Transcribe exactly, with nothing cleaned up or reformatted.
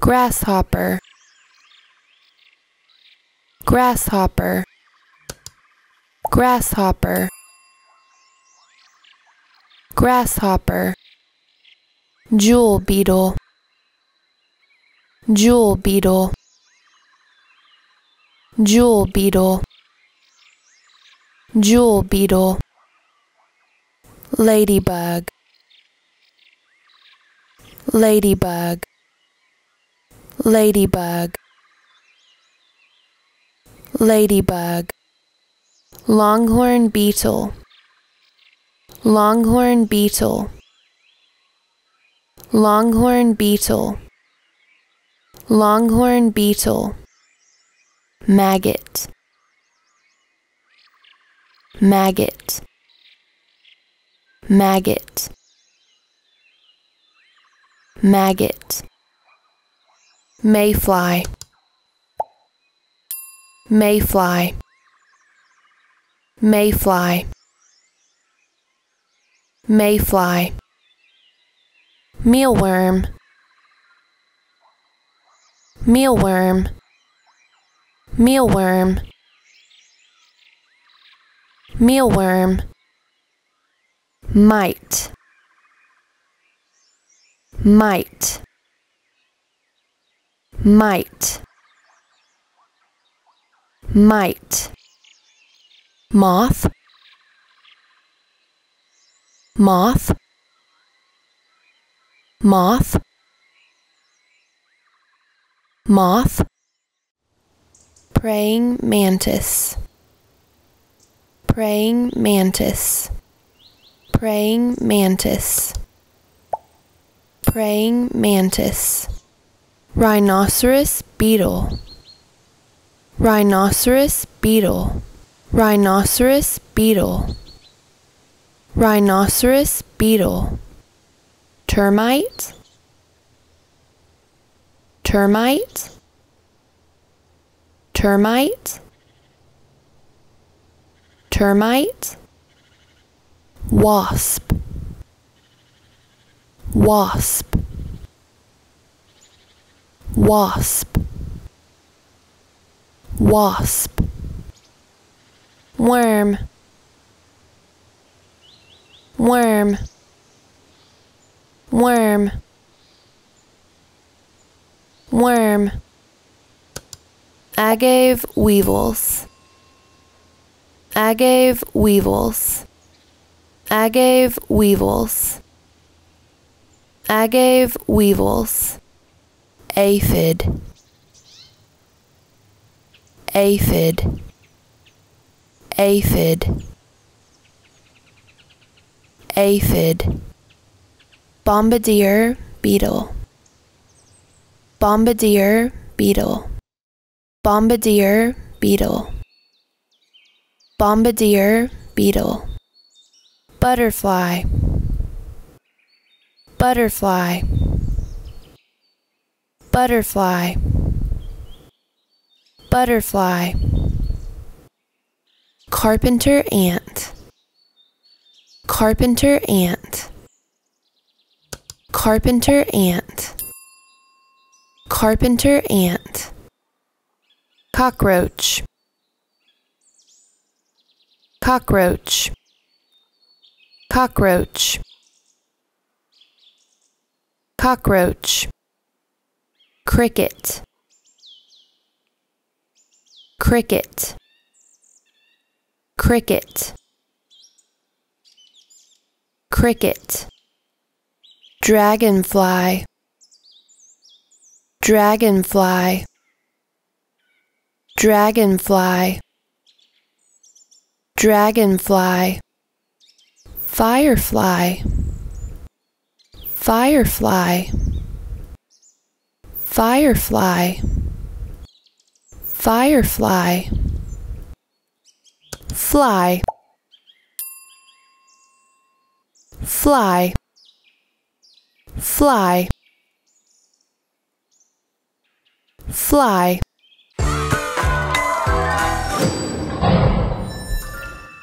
grasshopper, grasshopper, grasshopper, grasshopper, jewel beetle, jewel beetle, jewel beetle, jewel beetle, ladybug, ladybug, ladybug, ladybug, longhorn beetle, longhorn beetle, longhorn beetle, longhorn beetle, maggot, maggot, maggot, maggot, mayfly, mayfly, mayfly, mayfly, mealworm, mealworm, mealworm, mealworm, mite, mite, mite, mite, moth, moth, moth, moth, praying mantis, praying mantis, praying mantis, praying mantis, rhinoceros beetle, rhinoceros beetle, rhinoceros beetle, rhinoceros beetle, termite, termite, termite, termite, wasp, wasp, wasp, wasp, worm, worm, worm, worm, agave weevils, agave weevils, agave weevils, agave weevils, aphid, aphid, aphid, aphid, bombardier beetle, bombardier beetle, bombardier beetle, bombardier beetle, butterfly, butterfly, butterfly, butterfly, carpenter ant, carpenter ant, carpenter ant, carpenter ant, cockroach, cockroach, cockroach, cockroach, cricket, cricket, cricket, cricket, dragonfly, dragonfly, dragonfly, dragonfly, firefly, firefly, firefly, firefly, fly, fly, fly, fly,